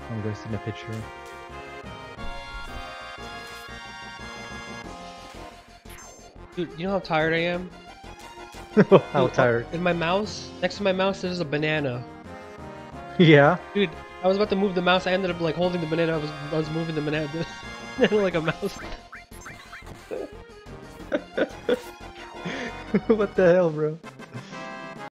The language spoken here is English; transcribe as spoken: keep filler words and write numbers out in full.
I'm gonna send a picture. Dude, you know how tired I am? How Dude, tired? In my mouse, next to my mouse, there's a banana. Yeah. Dude, I was about to move the mouse. I ended up like holding the banana. I was I was moving the banana like a mouse. What the hell, bro?